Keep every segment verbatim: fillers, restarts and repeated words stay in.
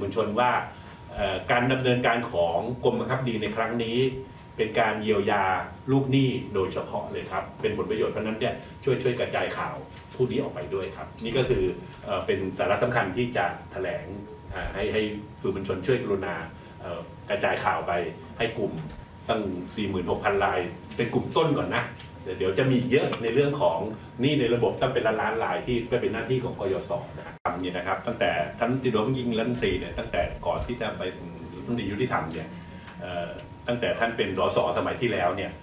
มวลชนว่าการดำเนินการของกรมบังคับคดีในครั้งนี้เป็นการเยียวยาลูกหนี้โดยเฉพาะเลยครับเป็นผลประโยชน์เพราะนั้นเนี่ยช่วยช่วยกระจายข่าวผู้นี้ออกไปด้วยครับนี่ก็คือเป็นสาระสำคัญที่จะแถลงให้ให้สื่อมวลชนช่วยกรุณากระจายข่าวไปให้กลุ่มตั้ง สี่หมื่นหกพัน รายเป็นกลุ่มต้นก่อนนะเดี๋ยวจะมีเยอะในเรื่องของหนี้ในระบบต้องเป็นล้านล้านรายที่เป็นหน้าที่ของกยศนะครับนี่นะครับตั้งแต่ท่านติดรวมยิ่งรัฐมนตรีเนี่ยตั้งแต่ก่อนที่จะไปรัฐมนตรียุติธรรมเนี่ยตั้งแต่ท่านเป็นสสสมัยที่แล้วเนี่ย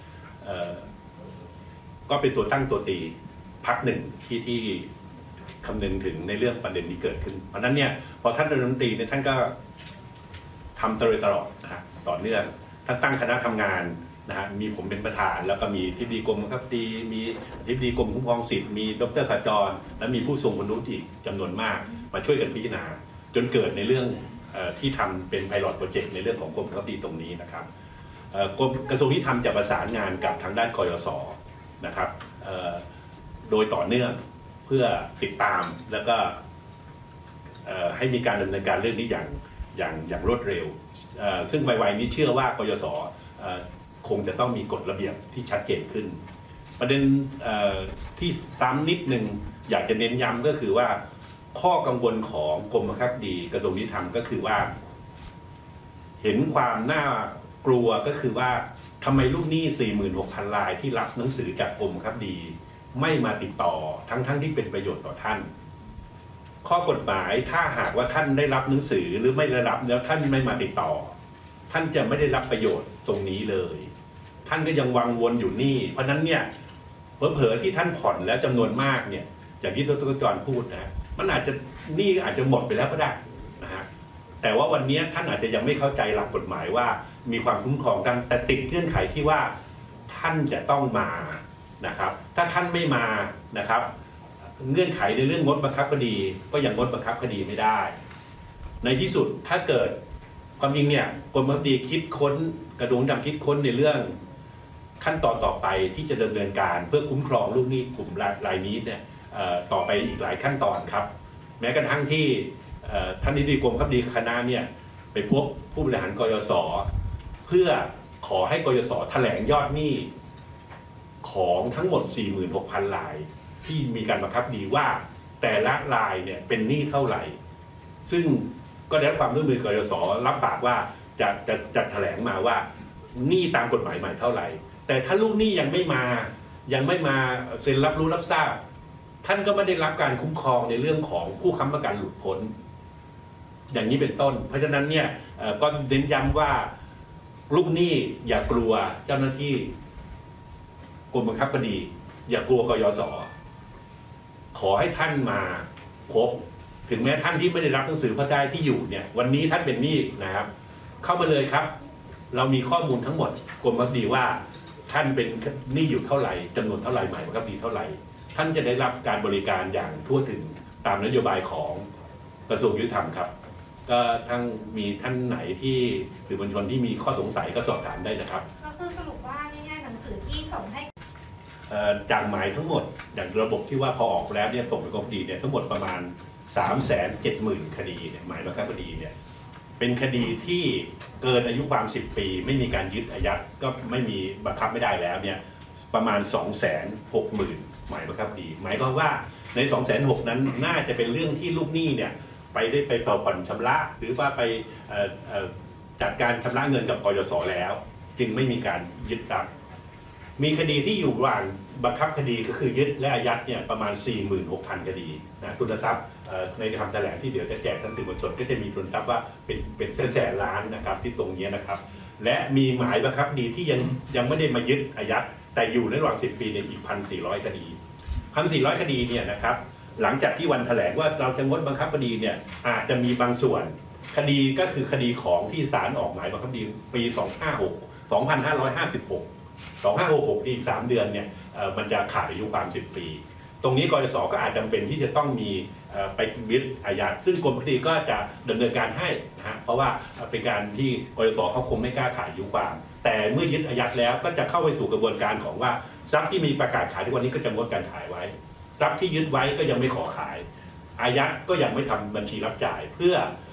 ก็เป็นตัวตั้งตัวตีพรรคหนึ่งที่ที่คำนึงถึงในเรื่องประเด็นนี้เกิดขึ้นเพราะนั้นเนี่ยพอท่านเป็นรัฐมนตรีเนี่ยท่านก็ทำตลอดตลอดนะฮะต่อเนื่องท่านตั้งคณะทำงานนะฮะมีผมเป็นประธานแล้วก็มีทิบดีกรมบังคับคดีมีทิบดีกรมคุ้มครองสิทธิ์มีดร.ขจรและมีผู้ทรงคุณวุฒิอีกจำนวนมากมาช่วยกันพิจารณาจนเกิดในเรื่องที่ทำเป็นไพลอตโปรเจกต์ในเรื่องของกรมบังคับคดีตรงนี้นะครับกรมกระทรวงยุติธรรมจะประสานงานกับทางด้านกยศนะครับโดยต่อเนื่องเพื่อติดตามแล้วก็ให้มีการดำเนินการเรื่องนี้อย่างอย่างอย่างรวดเร็วซึ่งไวๆนี้เชื่อว่ากยศคงจะต้องมีกฎระเบียบที่ชัดเจนขึ้นประเด็นที่ซ้ำนิดหนึ่งอยากจะเน้นย้ำก็คือว่าข้อกังวลของกรมบังคับคดีกระทรวงยุติธรรมก็คือว่าเห็นความน่ากลัวก็คือว่าทำไมลูกหนี้ สี่หมื่นหกพัน รายที่รับหนังสือจากกรมบังคับคดีไม่มาติดต่อทั้งๆ ท, ที่เป็นประโยชน์ต่อท่านข้อกฎหมายถ้าหากว่าท่านได้รับหนังสือหรือไม่ได้รับแล้วท่านไม่มาติดต่อท่านจะไม่ได้รับประโยชน์ตรงนี้เลยท่านก็ยังวังวนอยู่นี่เพราะนั้นเนี่ยเผลอๆที่ท่านผ่อนแล้วจำนวนมากเนี่ยอย่างที่ดร.จรพูดนะมันอาจจะนี่อาจจะหมดไปแล้วก็ได้นะฮะแต่ว่าวันนี้ท่านอาจจะยังไม่เข้าใจหลักกฎหมายว่ามีความคุ้มครองกันแต่ติดเงื่อนไขที่ว่าท่านจะต้องมานะครับถ้าท่านไม่มานะครับเงื่อนไขในเรื่องงดบังคับคดีก็ยังงดบังคับคดีไม่ได้ในที่สุดถ้าเกิดความจริงเนี่ยกรมบังคับคดีคิดค้นกระทรวงยุติธรรมคิดค้นในเรื่องขั้นตอนต่อไปที่จะดำเนินการเพื่อคุ้มครองลูกหนี้กลุ่มรายนี้เนี่ยต่อไปอีกหลายขั้นตอนครับแม้กระทั่งที่ท่านอธิบดีกรมบังคับคดีคณะเนี่ยไปพบผู้บริหารกยศเพื่อขอให้กยศแถลงยอดหนี้ของทั้งหมด สี่หมื่นหกพัน รายที่มีการบังคับคดีว่าแต่ละรายเนี่ยเป็นหนี้เท่าไหร่ซึ่งก็ได้รับความร่วมมือกยศรับปากว่าจะจะจะแถลงมาว่าหนี้ตามกฎหมายใหม่เท่าไหร่แต่ถ้าลูกหนี้ยังไม่มายังไม่มาเซ็นรับรู้รับทราบท่านก็ไม่ได้รับการคุ้มครองในเรื่องของผู้ค้ำประกันหลุดพ้นอย่างนี้เป็นต้นเพราะฉะนั้นเนี่ยก็เน้นย้ำว่าลูกหนี้อย่ากลัวเจ้าหน้าที่กรมบังคับคดีอย่ากลัวกยศขอให้ท่านมาพบถึงแม้ท่านที่ไม่ได้รับหนังสือพระได้ที่อยู่เนี่ยวันนี้ท่านเป็นหนี้นะครับเข้ามาเลยครับเรามีข้อมูลทั้งหมดกรมบังคับคดีว่าท่านเป็นหนี้อยู่เท่าไหร่จำนวนเท่าไหร่หมายบังคับคดีเท่าไหร่ท่านจะได้รับการบริการอย่างทั่วถึงตามนโยบายของกระทรวงยุติธรรมครับก็ทั้งมีท่านไหนที่สื่อมวลชนที่มีข้อสงสัยก็สอบถามได้นะครับก็คือสรุปว่าง่ายๆหนังสือที่ส่งให้จากหมายทั้งหมดอย่างระบบที่ว่าพอออกแล้วเนี่ยส่งไปกรมคดีเนี่ยทั้งหมดประมาณ สามแสนเจ็ดหมื่น คดีเนี่ยหมายบังคับคดีเนี่ยเป็นคดีที่เกินอายุความสิบปีไม่มีการยึดอายัดก็ไม่มีบังคับไม่ได้แล้วเนี่ยประมาณ สองแสนหกหมื่น หมายบังคับคดีหมายความว่าใน สองแสนหกหมื่น นั้นน่าจะเป็นเรื่องที่ลูกหนี้เนี่ยไปได้ไปต่อผ่อนชำระหรือว่าไปจัดการชำระเงินกับกยศแล้วจึงไม่มีการยึดทรัพย์มีคดีที่อยู่ระหว่างบังคับคดีก็คือยึดและอายัดเนี่ยประมาณ สี่หมื่นหกพัน คดีนะทุนทรัพย์ในคำแถลงที่เดี๋ยวจะแจกท่านสื่อมวลชนก็จะมีทุนทรัพย์ว่าเป็นเป็นแสนแสนล้านนะครับที่ตรงนี้นะครับและมีหมายบังคับคดีที่ยังยังไม่ได้มายึดอายัดแต่อยู่ในระหว่างสิบปีในอีก หนึ่งพันสี่ร้อย คดี หนึ่งพันสี่ร้อย คดีเนี่ยนะครับหลังจากที่วันแถลงว่าเราจะงดบังคับคดีเนี่ยอาจจะมีบางส่วนคดีก็คือคดีของที่ศาลออกหมายบังคับคดีปีสองพันห้าร้อยหก สองพันห้าร้อยห้าสิบหก สองพันห้าร้อยหกสิบหกอีกสามเดือนเนี่ยมันจะขาดอายุความสิบปีตรงนี้กยศก็อาจจำเป็นที่จะต้องมีไปยึดอายัดซึ่งกรมบังคับคดีก็จะดำเนินการให้นะฮะเพราะว่าเป็นการที่กยศเขาคงไม่กล้าขายอายุความแต่เมื่อยึดอายัดแล้วก็จะเข้าไปสู่กระบวนการของว่าทรัพย์ที่มีประกาศขายทุกวันนี้ก็จะงดการขายไว้ทรัพย์ที่ยึดไว้ก็ยังไม่ขอขายอายัดก็ยังไม่ทำบัญชีรับจ่ายเพื่อ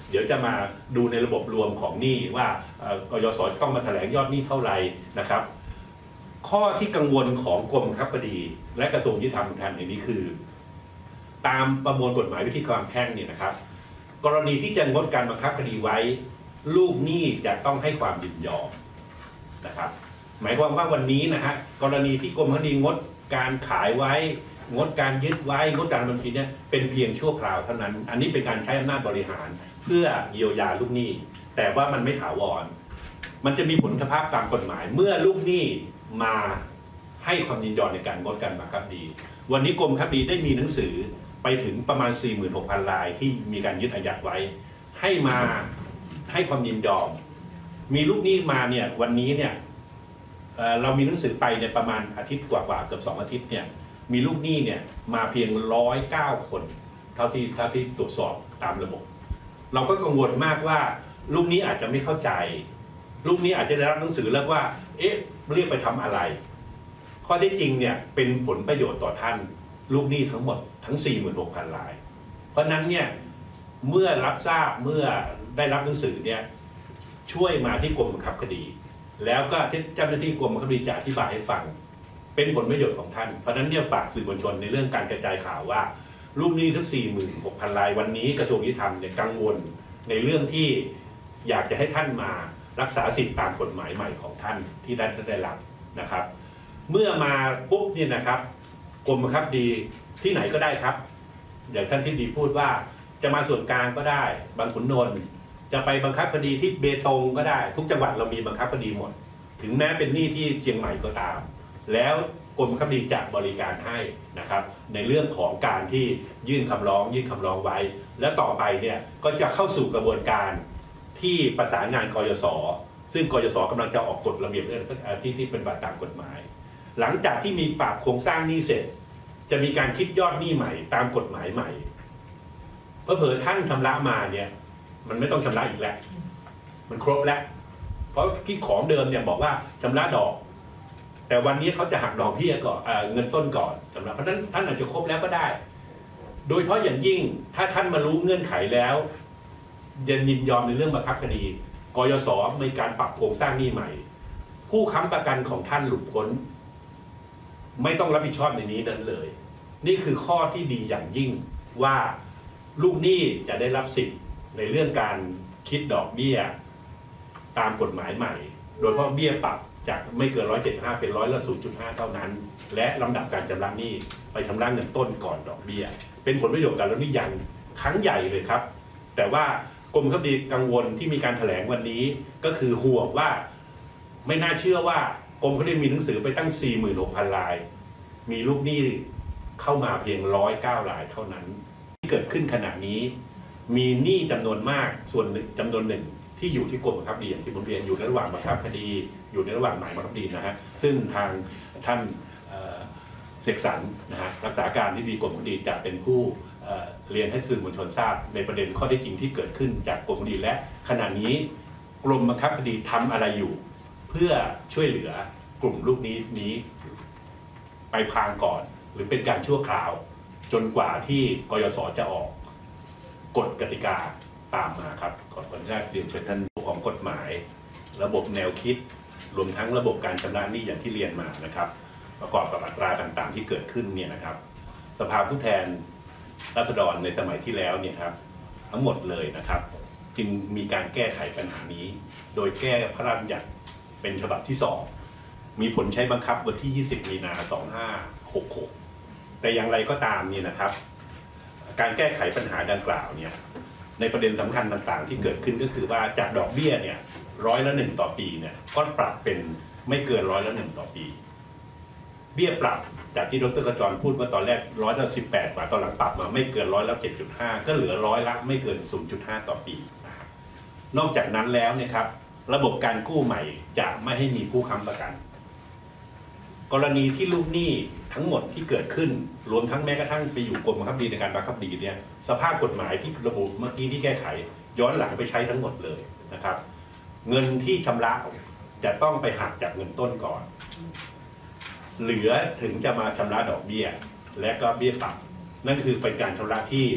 เดี๋ยวจะมาดูในระบบรวมของหนี้ว่ากยศจะต้องมาแถลงยอดหนี้เท่าไหร่นะครับข้อที่กังวลของกรมบังคับคดีและกระทรวงยุติธรรมท่านในนี้คือตามประมวลกฎหมายวิธีความแพ่งเนี่ยนะครับกรณีที่จะงดการบังคับคดีไว้ลูกหนี้จะต้องให้ความยินยอมนะครับหมายความว่าวันนี้นะฮะกรณีที่กรมบังคับคดีงดการขายไว้งดการยึดไว้งดการบัญชีเนี่ยเป็นเพียงชั่วคราวเท่านั้นอันนี้เป็นการใช้อำนาจบริหารเพื่อเยียวยาลูกหนี้แต่ว่ามันไม่ถาวรมันจะมีผลสภาพตามกฎหมายเมื่อลูกหนี้มาให้ความยินยอมในการงดการบังคับคดีวันนี้กรมบังคับคดีได้มีหนังสือไปถึงประมาณ สี่หมื่นหกพัน รายที่มีการยึดอายัดไว้ให้มาให้ความยินยอมมีลูกหนี้มาเนี่ยวันนี้เนี่ยเอ่อเรามีหนังสือไปเนี่ยประมาณอาทิตย์กว่าๆเกือบสองอาทิตย์เนี่ยมีลูกหนี้เนี่ยมาเพียงหนึ่งร้อยเก้าคนเท่าที่เท่าที่ตรวจสอบตามระบบเราก็กังวลมากว่าลูกหนี้อาจจะไม่เข้าใจลูกหนี้อาจจะได้รับหนังสือแล้วว่าเอ๊ะเรียกไปทำอะไรข้อที่จริงเนี่ยเป็นผลประโยชน์ต่อท่านลูกหนี้ทั้งหมดทั้ง สี่หมื่นหกพัน รายเพราะนั้นเนี่ยเมื่อรับทราบเมื่อได้รับหนังสือเนี่ยช่วยมาที่กรมบังคับคดีแล้วก็เจ้าหน้าที่กรมบังคับคดีจะอธิบายให้ฟังเป็นผลประโยชน์ของท่านเพราะฉะนั้นเนี่ยฝากสื่อมวลชนในเรื่องการกระจายข่าวว่าลูกหนี้ทั้ง สี่หมื่นหกพัน รายวันนี้กระทรวงยุติธรรมเนี่ยกังวลในเรื่องที่อยากจะให้ท่านมารักษาสิทธิตามกฎหมายใหม่ของท่านที่ได้ได้รับนะครับเมื่อมาปุ๊บเนี่ยนะครับกรมบังคับคดีที่ไหนก็ได้ครับอย่างท่านที่ดีพูดว่าจะมาส่วนกลางก็ได้บางขุนนนท์จะไปบังคับคดีที่เบตงก็ได้ทุกจังหวัดเรามีบังคับคดีหมดถึงแม้เป็นหนี้ที่เชียงใหม่ก็ตามแล้วกรมบังคับคดีจะบริการให้นะครับในเรื่องของการที่ยื่นคำร้องยื่นคำร้องไว้และต่อไปเนี่ยก็จะเข้าสู่กระบวนการที่ประสานงานกยศซึ่งกยศกำลังจะออกกฎระเบียบเรื่องที่ที่เป็นบัตรตามกฎหมายหลังจากที่มีปรับโครงสร้างหนี้เสร็จจะมีการคิดยอดหนี้ใหม่ตามกฎหมายใหม่เพอเผลอท่านชำระมาเนี่ยมันไม่ต้องชำระอีกแล้วมันครบแล้วเพราะที่ของเดิมเนี่ยบอกว่าชำระดอกแต่วันนี้เขาจะหักดอกเบี้ยก่อนเอ่อเงินต้นก่อนสำหรับเพราะฉะนั้นท่านอาจจะครบแล้วก็ได้ โดยเฉพาะอย่างยิ่งถ้าท่านมารู้เงื่อนไขแล้วยินยอมในเรื่องบังคับคดีกยศมีการปรับโครงสร้างหนี้ใหม่ผู้ค้ำประกันของท่านหลุดพ้นไม่ต้องรับผิดชอบในนี้นั้นเลยนี่คือข้อที่ดีอย่างยิ่งว่าลูกหนี้จะได้รับสิทธิ์ในเรื่องการคิดดอกเบี้ยตามกฎหมายใหม่โดยเฉพาะเบี้ยปรับจากไม่เกินหนึ่งร้อยเจ็ดสิบห้าเป็นร้อยละ ศูนย์จุดห้า เท่านั้นและลำดับการชำระหนี้ไปชำระเงินต้นก่อนดอกเบี้ยเป็นผลประโยชน์กันแล้วนี่อย่างครั้งใหญ่เลยครับแต่ว่ากรมบังคับคดีกังวลที่มีการแถลงวันนี้ก็คือห่วงว่าไม่น่าเชื่อว่ากรมบังคับคดีมีหนังสือไปตั้ง สี่หมื่นหกพัน รายมีลูกหนี้เข้ามาเพียงหนึ่งร้อยเก้ารายเท่านั้นที่เกิดขึ้นขณะนี้มีหนี้จำนวนมากส่วนจำนวนหนึ่งที่อยู่ที่กรมบังคับคดีอย่างที่ผมเรียนอยู่ในระหว่างบังคับคดีอยู่ในระหว่างหมายบังคับคดีนะฮะซึ่งทางท่านเสกสรรนะฮะรักษาการที่ดีกรมบังคับคดีจะเป็นผู้เรียนให้สื่อมวลชนทราบในประเด็นข้อเท็จจริงที่เกิดขึ้นจากกรมบังคับคดีและขณะนี้กรมบังคับคดีทำอะไรอยู่เพื่อช่วยเหลือกลุ่มลูกหนี้นี้ไปพางก่อนหรือเป็นการชั่วคราวจนกว่าที่กยศจะออกกฎกติกาตามมาครับขออนุญาตเรียนเชิญท่านของกฎหมายระบบแนวคิดรวมทั้งระบบการชำระหนี้อย่างที่เรียนมานะครับประกอบกับอัตราต่างๆที่เกิดขึ้นเนี่ยนะครับสภาผู้แทนราษฎรในสมัยที่แล้วเนี่ยครับทั้งหมดเลยนะครับจึงมีการแก้ไขปัญหานี้โดยแก้พระราชบัญญัติเป็นฉบับที่สองมีผลใช้บังคับวันที่ยี่สิบมีนาคมสองพันห้าร้อยหกสิบหกแต่อย่างไรก็ตามเนี่ยนะครับการแก้ไขปัญหาดังกล่าวเนี่ยในประเด็นสำคัญต่างๆที่เกิดขึ้นก็คือว่าจากดอกเบี้ยเนี่ยร้อยละหนึ่งต่อปีเนี่ยก็ปรับเป็นไม่เกินร้อยละหนึ่งต่อปีเบี้ยปรับจากที่ดร.กระจรพูดว่าตอนแรกร้อยละสิบแปดบาทตอนหลังปรับมาไม่เกินร้อยละเจ็ดจุดห้าก็เหลือร้อยละไม่เกิน ศูนย์จุดห้า ต่อปีนอกจากนั้นแล้วเนี่ยครับระบบการกู้ใหม่จะไม่ให้มีผู้ค้ำประกันกรณีที่ลูกหนี้ทั้งหมดที่เกิดขึ้นรวมทั้งแม้กระทั่งไปอยู่กรมบังคับคดีในการบังคับคดีเนี่ยสภาพกฎหมายที่ระบุเมื่อกี้ที่แก้ไขย้อนหลังไปใช้ทั้งหมดเลยนะครับเงินที่ชำระจะต้องไปหักจากเงินต้นก่อนเหลือถึงจะมาชำระดอกเบี้ยและก็เบี้ยปรับนั่นคือเป็นการชำระที่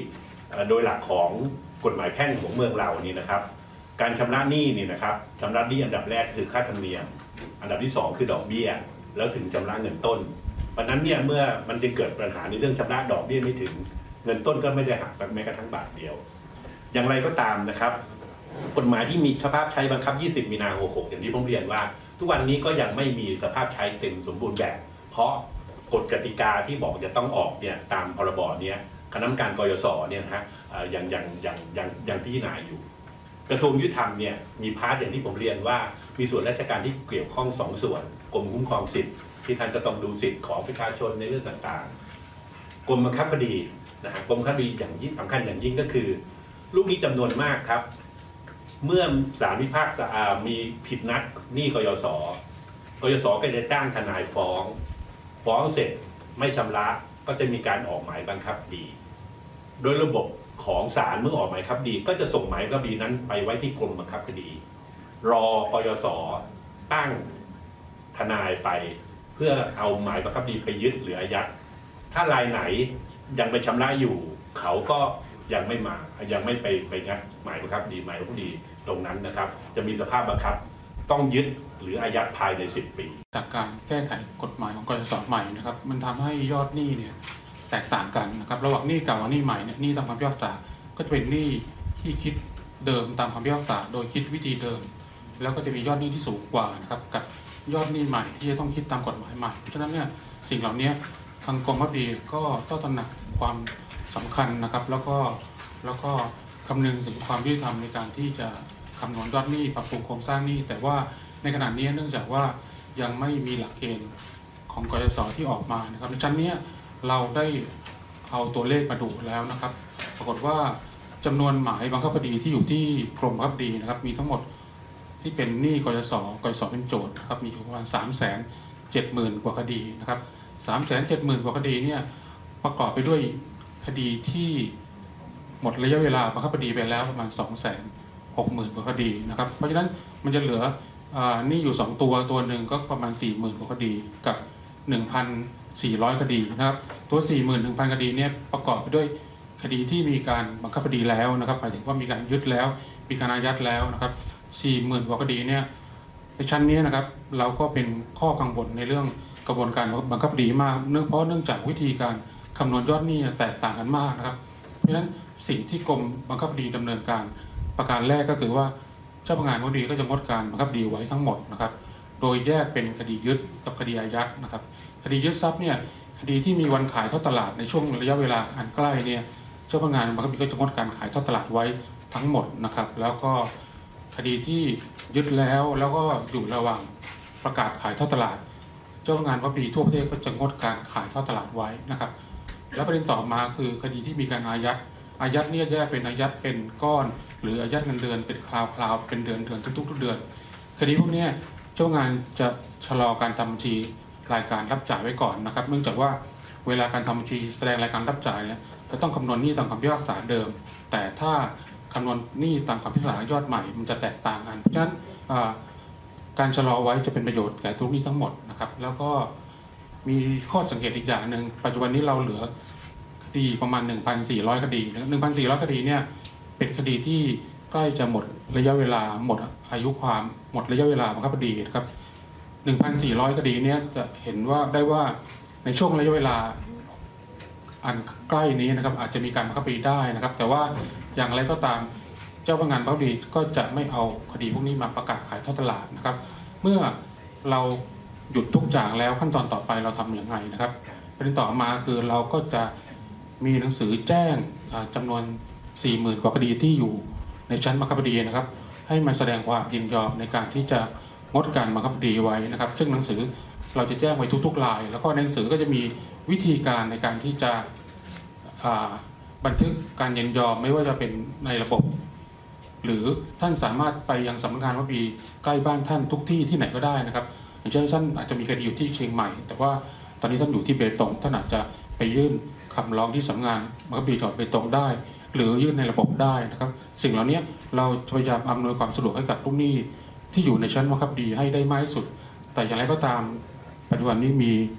เอ่อโดยหลักของกฎหมายแพ่งของเมืองเรานี่นะครับ การชำระหนี้นี่นะครับชำระหนี้อันดับแรกคือค่าธรรมเนียม อันดับที่สองคือดอกเบี้ยแล้วถึงชำระเงินต้นเพราะนั้นเนี่ยเมื่อมันจะเกิดปัญหาในเรื่องชำระดอกเบี้ยไม่ถึงเงินต้นก็ไม่ได้หักแม้กระทั่งบาทเดียว อย่างไรก็ตามนะครับกฎหมายที่มีสภาพใช้บังคับยี่สิบมีนาหกหกอย่างที่ผมเรียนว่า ทุกวันนี้ก็ยังไม่มีสภาพใช้เต็มสมบูรณ์แบบ เพราะกฎกติกาที่บอกจะต้องออกเนี่ยตามพรบเนี่ยคณะกรรมการกยศเนี่ยนะฮะยังยังยังยังยังพิจารณาอยู่กระทรวงยุติธรรมเนี่ยมีพาร์ทอย่างที่ผมเรียนว่ามีส่วนราชการที่เกี่ยวข้องสองส่วนกรมคุ้มครองสิทธิ์ที่ท่านจะต้องดูสิทธิ์ของประชาชนในเรื่องต่างๆกรมบังคับคดีนะฮะกรมบังคับคดีอย่างยิ่งสำคัญอย่างยิ่งก็คือลูกหนี้จำนวนมากครับเมื่อศาลพิพากษามีผิดนัดหนี้กยศกยศก็จะจ้างทนายฟ้องฟ้องเสร็จไม่ชำระก็จะมีการออกหมายบังคับคดีโดยระบบของศาลเมื่อออกหมายบังคับคดีก็จะส่งหมายบังคับคดีนั้นไปไว้ที่กรมบังคับคดีรอกยศตั้งทนายไปเพื่อเอาหมายบังคับคดีไปยึดหรืออายัดถ้ารายไหนยังไปชำระอยู่เขาก็ยังไม่มายังไม่ไปไปงัดหมายบังคับคดีหมายบังคับคดีตรงนั้นนะครับจะมีสภาพบังคับต้องยึดหรืออายัดภายในสิบปีจากการแก้ไขกฎหมายของกยศใหม่นะครับมันทำให้ยอดหนี้เนี่ยแตกต่างกันนะครับระหว่างหนี้เก่ากับหนี้ใหม่เนี่ยหนี้ตามคำพิพากษาก็จะเป็นหนี้ที่คิดเดิมตามคำพิพากษาโดยคิดวิธีเดิมแล้วก็จะมียอดหนี้ที่สูงกว่านะครับกับยอดหนี้ใหม่ที่จะต้องคิดตามกฎหมายใหม่เพราะฉะนั้นเนี่ยสิ่งเหล่านี้ทางกรมบังคับคดีก็ต้องตระหนักความสำคัญนะครับแล้วก็แล้วก็คำนึงถึงความยุติธรรมในการที่จะคำนวณยอดหนี้ปรับปรุงโครงสร้างหนี้แต่ว่าในขณะนี้เนื่องจากว่ายังไม่มีหลักเกณฑ์ของกยศที่ออกมานะครับในชั้นนี้เราได้เอาตัวเลขมาดูแล้วนะครับปรากฏว่าจำนวนหมายบังคับคดีที่อยู่ที่กรมบังคับคดีนะครับมีทั้งหมดที่เป็นหนี้กยศกยศเป็นโจทย์นะครับมีอยู่ประมาณสามแสนเจ็ดหมื่นกว่าคดีนะครับสามแสนเจ็ดหมื่นกว่าคดีเนี่ยประกอบไปด้วยคดีที่หมดระยะเวลาบังคับคดีไปแล้วประมาณสองแสนหกหมื่นกว่าคดีนะครับเพราะฉะนั้นมันจะเหลือนี่อยู่สองตัวตัวหนึ่งก็ประมาณ สี่หมื่น กว่าคดีกับ หนึ่งพันสี่ร้อย คดีนะครับตัว สี่หมื่น หนึ่งพัน คดีเนี่ยประกอบไปด้วยคดีที่มีการบังคับคดีแล้วนะครับหมายถึงว่ามีการยึดแล้วมีการอายัดแล้วนะครับ สี่หมื่น กว่าคดีเนี่ยในชั้นนี้นะครับเราก็เป็นข้อกังวลในเรื่องกระบวนการบังคับคดีมากเนื่องเพราะเนื่องจากวิธีการคำนวณยอดหนี้แตกต่างกันมากนะครับเพราะฉะนั้นสิ่งที่กรมบังคับคดีดำเนินการประการแรกก็คือว่าเจ้าพนักงานคดีก็จะงดการบังคับคดีไว้ทั้งหมดนะครับโดยแยกเป็นคดียึดกับคดีอายัดนะครับคดียึดทรัพย์เนี่ยคดีที่มีวันขายทอดตลาดในช่วงระยะเวลาอันใกล้เนี่ยเจ้าพนักงานบังคับคดีก็จะงดการขายทอดตลาดไว้ทั้งหมดนะครับแล้วก็คดีที่ยึดแล้วแล้วก็อยู่ระหว่างประกาศขายทอดตลาดเจ้าพนักงานบังคับคดีทั่วประเทศก็จะงดการขายทอดตลาดไว้นะครับแล้วประเด็นต่อมาคือคดีที่มีการอายัดอายัดเนี่ยแยกเป็นอายัดเป็นก้อนหรืออายัดเงินเดือนเป็นคราวๆเป็นเดือนเดือนทุกๆเดือนคดีพวกนี้เจ้างานจะชะลอการทำบัญชีรายการรับจ่ายไว้ก่อนนะครับเนื่องจากว่าเวลาการทำบัญชีแสดงรายการรับจ่ายเนี่ยจะต้องคำนวณหนี้ตามคำพิพากษาเดิมแต่ถ้าคำนวณหนี้ตามคำพิพากษายอดใหม่มันจะแตกต่างกันเพราะฉะนั้นการชะลอไว้จะเป็นประโยชน์แก่ทุกหนี้ทั้งหมดนะครับแล้วก็มีข้อสังเกตอีกอย่างหนึ่งปัจจุบันนี้เราเหลือคดีประมาณ หนึ่งพันสี่ร้อย คดี หนึ่งพันสี่ร้อย คดีเนี่ยเป็นคดีที่ใกล้จะหมดระยะเวลาหมดอายุความหมดระยะเวลาบังคับคดีนะครับ หนึ่งพันสี่ร้อย คดีเนี่ยจะเห็นว่าได้ว่าในช่วงระยะเวลาอันใกล้นี้นะครับอาจจะมีการบังคับคดีได้นะครับแต่ว่าอย่างไรก็ตามเจ้าพนักงานบังคับคดีก็จะไม่เอาคดีพวกนี้มาประกาศขายทอดตลาดนะครับเมื่อเราหยุดทุกอย่างแล้วขั้นตอนต่อไปเราทำอย่างไรนะครับประเด็นต่อมาคือเราก็จะมีหนังสือแจ้งจำนวน สี่หมื่น กว่าคดีที่อยู่ในชั้นบังคับคดีนะครับให้มาแสดงความยินยอมในการที่จะงดการบังคับคดีไว้นะครับซึ่งหนังสือเราจะแจ้งไว้ทุกๆรายแล้วก็ในหนังสือก็จะมีวิธีการในการที่จะบันทึกการยินยอมไม่ว่าจะเป็นในระบบหรือท่านสามารถไปยังสำนักงานบังคับคดีใกล้บ้านท่านทุกที่ที่ไหนก็ได้นะครับอย่างเช่นท่านอาจจะมีคดีอยู่ที่เชียงใหม่แต่ว่าตอนนี้ท่านอยู่ที่เบตงท่านอาจจะไปยื่นคำร้องที่สำนักงานบังคับคดีจังหวัดเบตงได้หรือยื่นในระบบได้นะครับสิ่งเหล่านี้เราพยายามอำนวยความสะดวกให้กับลูกหนี้ที่อยู่ในชั้นบังคับคดีให้ได้มากที่สุดแต่อย่างไรก็ตามปัจจุบันนี้มี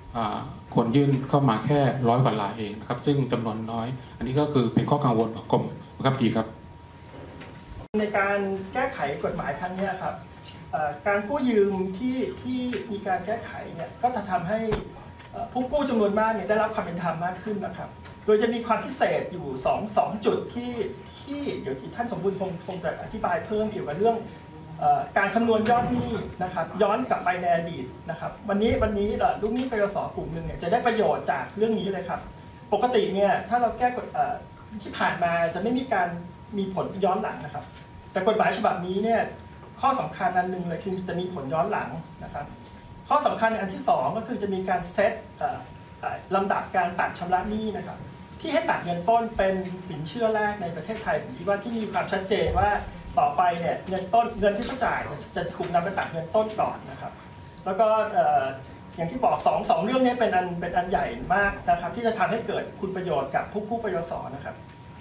คนยื่นเข้ามาแค่ร้อยกว่ารายเองนะครับซึ่งจำนวนน้อยอันนี้ก็คือเป็นข้อกังวลของกรมบังคับคดีครับในการแก้ไขกฎหมายครั้งนี้ครับการกู้ยืมที่ที่มีการแก้ไขเนี่ยก็จะทำให้ผู้กู้จำนวนมากเนี่ยได้รับความเป็นธรรมมากขึ้นนะครับโดยจะมีความพิเศษอยู่สอง สองจุดที่ที่เดี๋ยวท่านสมบูรณ์คงคงจะอธิบายเพิ่มเกี่ยวกับเรื่องการคำนวณยอดหนี้นะครับย้อนกลับไปในอดีตนะครับวันนี้วันนี้ลูกหนี้กยศกลุ่มหนึ่งเนี่ยจะได้ประโยชน์จากเรื่องนี้เลยครับปกติเนี่ยถ้าเราแก้กฎที่ผ่านมาจะไม่มีการมีผลย้อนหลังนะครับแต่กฎหมายฉบับนี้เนี่ยข้อสำคัญอันหนึ่งเลยคือจะมีผลย้อนหลังนะครับข้อสำคัญอันที่สองก็คือจะมีการเซตลำดับการตัดชำระหนี้นะครับที่ให้ตัดเงินต้นเป็นสินเชื่อแรกในประเทศไทยผมคิดว่าที่มีความชัดเจนว่าต่อไปเนี่ยเงินต้นเงินที่เขาจ่ายจะถูกนำไปตัดเงินต้นก่อนนะครับแล้วก็อย่างที่บอกสองสองเรื่องนี้เป็นอันเป็นอันใหญ่มากนะครับที่จะทำให้เกิดคุณประโยชน์กับผู้กู้กยศนะครับ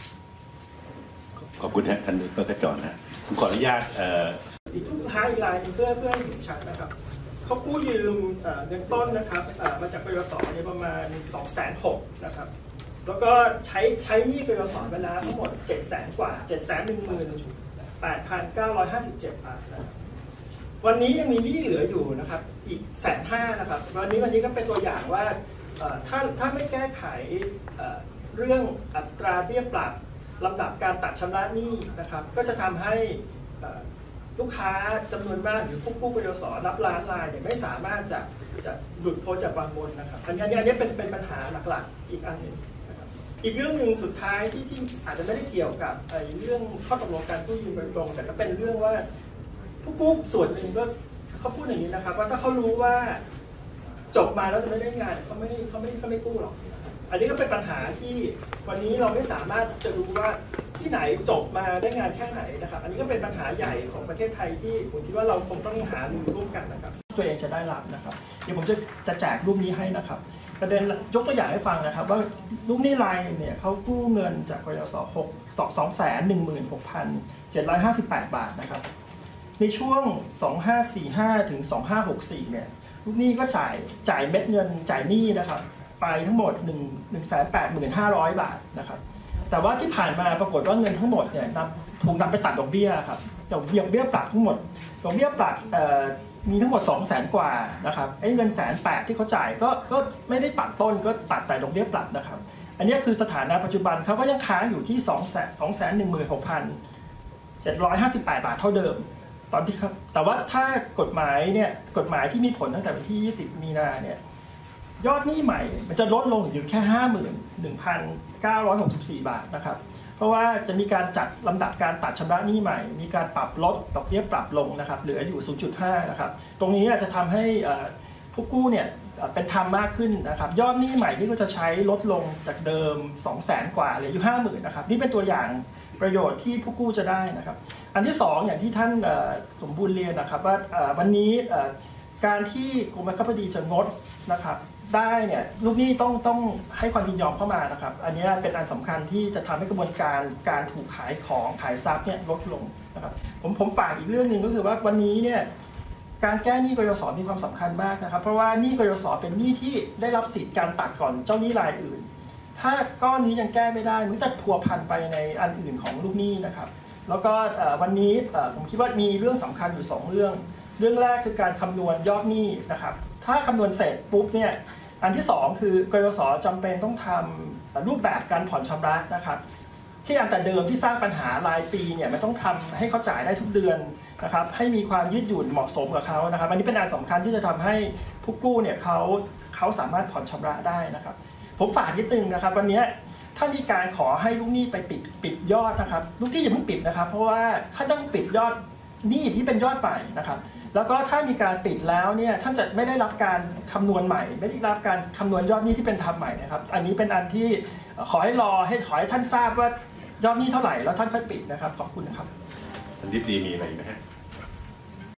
ขอบคุณท่านดร.กระจรนะผมขออนุญาตอีกทุกท้ายอีกรายเพื่อเพื่อให้เห็นชัดนะครับเขากู้ยืมเงินต้นนะครับมาจากกยศเนี่ยประมาณ สองแสนหกพัน นะครับแล้วก็ใช้ใช้หนี้กยศไปแล้วทั้งหมด เจ็ดแสน กว่า เจ็ดแสนหนึ่งหมื่นแปดพันเก้าร้อยห้าสิบเจ็ด บาทนะครับวันนี้ยังมีหนี้เหลืออยู่นะครับอีกแสนห้านะครับวันนี้วันนี้ก็เป็นตัวอย่างว่าถ้าถ้าไม่แก้ไขเรื่องอัตราเบี้ยปรับลำดับการตัดชำระหนี้นะครับก็จะทำให้ลูกค้าจำนวนมากหรือผู้กู้กยศนับล้านรายเนี่ยไม่สามารถจะจะหลุดพ้นจากวังวนนะครับอันนี้อันนี้เป็นเป็นปัญหาหลักๆอีกอันหนึ่งนะครับอีกเรื่องหนึ่งสุดท้ายที่ที่อาจจะไม่ได้เกี่ยวกับไอ้เรื่องข้อตกลงการกู้ยืมโดยตรงแต่ก็เป็นเรื่องว่าผู้กู้ส่วนหนึ่งก็เขาพูดอย่างนี้นะครับว่าถ้าเขารู้ว่าจบมาแล้วจะไม่ได้งานเขาไม่เขาไม่เขาไม่กู้หรอกอันนี้ก็เป็นปัญหาที่วันนี้เราไม่สามารถจะรู้ว่าที่ไหนจบมาได้งานแค่ไหนนะครับอันนี้ก็เป็นปัญหาใหญ่ของประเทศไทยที่ผมคิดว่าเราคงต้องหารือร่วมกันนะครับตัวเองจะได้รับนะครับเดี๋ยวผมจะจะแจกรูปนี้ให้นะครับประเด็นยกตัวอย่างให้ฟังนะครับว่าลูกหนี้รายเนี่ยเขากู้เงินจากกยศหกสองแสนหนึ่งหมื่นหกพันเจ็ดร้อยห้าสิบแปดบาทนะครับในช่วงสองห้าสี่ห้าถึงสองห้าหกสี่เนี่ยลูกหนี้ก็จ่ายจ่ายเม็ดเงินจ่ายหนี้นะครับไปทั้งหมด หนึ่งแสนแปดหมื่นห้าร้อย บาทนะครับแต่ว่าที่ผ่านมาปรากฏว่าเงินทั้งหมดเนี่ยถูกนำไปตัดดอกเบี้ยครับดอกเบี้ยเบี้ยปรับทั้งหมดดอกเบี้ยปรับมีทั้งหมด สองแสน กว่านะครับไอ้เงินแสนแปดที่เขาจ่ายก็ก็ไม่ได้ตัดต้นก็ตัดแต่ดอกเบี้ยปรับนะครับอันนี้คือสถานะปัจจุบันเขาก็ยังค้างอยู่ที่ สองแสนหนึ่งหมื่นหกพันเจ็ดร้อยห้าสิบแปด บาทเท่าเดิมตอนที่ครับแต่ว่าถ้ากฎหมายเนี่ยกฎหมายที่มีผลตั้งแต่วันที่ยี่สิบมีนาเนี่ยยอดหนี้ใหม่มันจะลดลงอยู่แค่ ห้าหมื่นหนึ่งพันเก้าร้อยหกสิบสี่ บาทนะครับเพราะว่าจะมีการจัดลำดับการตัดชำระหนี้ใหม่มีการปรับลดดอกเบี้ยปรับลงนะครับเหลืออยู่ ศูนย์จุดห้า นะครับตรงนี้จะทำให้ผู้กู้เนี่ยเป็นธรรมมากขึ้นนะครับยอดหนี้ใหม่ที่ก็จะใช้ลดลงจากเดิม สองแสน กว่าเหลืออยู่ ห้าหมื่น นะครับนี่เป็นตัวอย่างประโยชน์ที่ผู้กู้จะได้นะครับอันที่สองอย่างที่ท่านสมบูรณ์เรียนนะครับว่าวันนี้การที่กรมบังคับคดีจะงดนะครับได้เนี่ยลูกหนี้ต้องต้องให้ความยินยอมเข้ามานะครับอันนี้เป็นอันสำคัญที่จะทำให้กระบวนการการถูกขายของขายทรัพย์เนี่ยลดลงนะครับผมผมฝากอีกเรื่องหนึ่งก็คือว่าวันนี้เนี่ยการแก้หนี้กยศมีความสำคัญมากนะครับเพราะว่าหนี้กยศเป็นหนี้ที่ได้รับสิทธิ์การตัดก่อนเจ้าหนี้รายอื่นถ้าก้อนนี้ยังแก้ไม่ได้มันจะพัวพันไปในอันอื่นของลูกหนี้นะครับแล้วก็วันนี้ผมคิดว่ามีเรื่องสำคัญอยู่สองเรื่องเรื่องแรกคือการคำนวณยอดหนี้นะครับถ้าคำนวณเสร็จปุ๊บเนี่ยอันที่สองคือกยศจำเป็นต้องทำรูปแบบการผ่อนชำระนะครับที่อันแต่เดิมที่สร้างปัญหารายปีเนี่ยมันต้องทำให้เขาจ่ายได้ทุกเดือนนะครับให้มีความยืดหยุ่นเหมาะสมกับเขานะครับอันนี้เป็นอันสำคัญที่จะทำให้ผู้กู้เนี่ยเขาเขาสามารถผ่อนชำระได้นะครับผมฝากนิดนึงนะครับวันนี้ถ้ามีการขอให้ลูกหนี้ไปปิดปิดยอดนะครับลูกหนี้อย่าเพิ่งปิดนะครับเพราะว่าถ้าต้องปิดยอดหนี้ที่เป็นยอดใหม่นะครับแล้วก็ถ้ามีการปิดแล้วเนี่ยท่านจะไม่ได้รับการคำนวณใหม่ไม่ได้รับการคำนวณยอดหนี้ที่เป็นธรรมใหม่นะครับอันนี้เป็นอันที่ขอให้รอให้ขอให้ท่านทราบว่ายอดหนี้เท่าไหร่แล้วท่านค่อยปิดนะครับขอบคุณนะครับท่านทิพย์ดีมีอะไรไหมฮะ